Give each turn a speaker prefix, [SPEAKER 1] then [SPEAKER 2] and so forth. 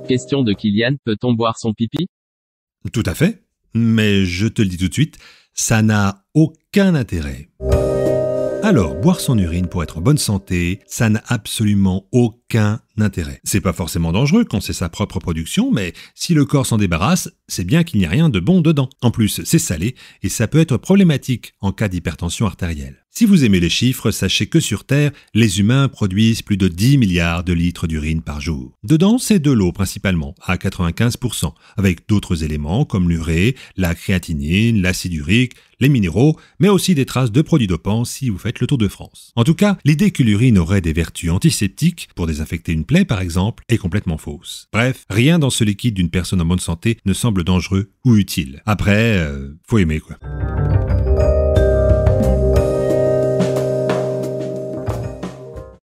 [SPEAKER 1] Question de Kylian, peut-on boire son pipi?
[SPEAKER 2] Tout à fait, mais je te le dis tout de suite, ça n'a aucun intérêt. Alors, boire son urine pour être en bonne santé, ça n'a absolument aucun intérêt. C'est pas forcément dangereux quand c'est sa propre production, mais si le corps s'en débarrasse, c'est bien qu'il n'y a rien de bon dedans. En plus, c'est salé et ça peut être problématique en cas d'hypertension artérielle. Si vous aimez les chiffres, sachez que sur Terre, les humains produisent plus de 10 milliards de litres d'urine par jour. Dedans, c'est de l'eau principalement, à 95%, avec d'autres éléments comme l'urée, la créatinine, l'acide urique, les minéraux, mais aussi des traces de produits dopants si vous faites le Tour de France. En tout cas, l'idée que l'urine aurait des vertus antiseptiques, pour désinfecter une plaie par exemple, est complètement fausse. Bref, rien dans ce liquide d'une personne en bonne santé ne semble dangereux ou utile. Après, faut aimer quoi.